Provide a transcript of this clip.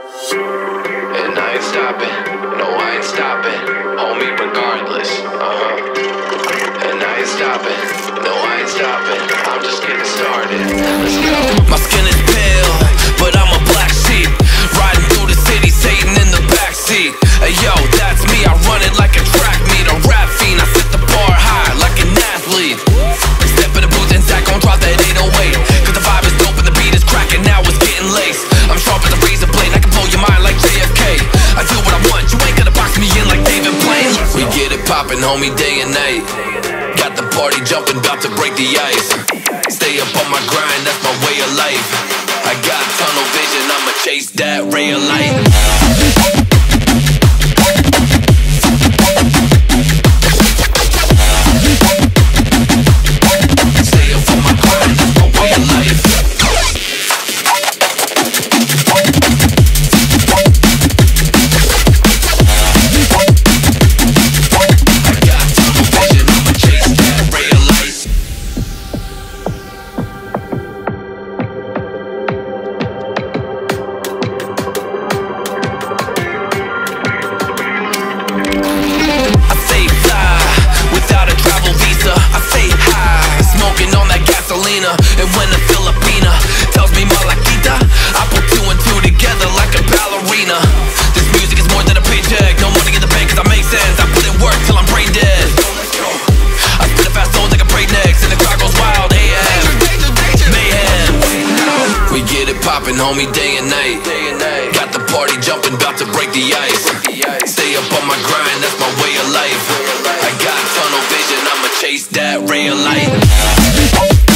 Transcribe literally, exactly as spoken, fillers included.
And I ain't stopping, no I ain't stopping, homie regardless, uh-huh. And I ain't stopping, no I ain't stopping, I'm just getting started, let's go. My skin is pale, but I'm a black sheep, riding through the city, Satan in the backseat. Hey yo, that's me, I run it like a track meet, a rap fiend, I set the bar high like an athlete. Step in the booth and Zack gon' drop that eight oh eight, cause the vibe is dope and the beat is cracking, now it's getting laced. I'm sharp as a razor blade, I can blow your mind like J F K. I do what I want, you ain't gonna box me in like David Blaine. We get it poppin', homie, day and night. Got the party jumpin', bout to break the ice. Stay up on my grind, that's my way of life. I got tunnel vision, I'ma chase that ray of light. And when a Filipina tells me Malakita, I put two and two together like a ballerina. This music is more than a paycheck, no money in the bank cause I make sense. I put in work till I'm brain dead. I spit a fast soul like a breaknecks and the crowd goes wild. A M mayhem. We get it poppin', homie, day and night. Got the party jumpin', bout to break the ice. Stay up on my grind, that's my way of life. I got tunnel vision, I'ma chase that ray of light.